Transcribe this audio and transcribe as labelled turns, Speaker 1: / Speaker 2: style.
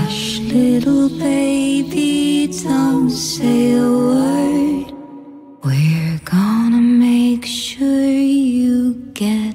Speaker 1: Hush, little baby, don't say a word. We're gonna make sure you get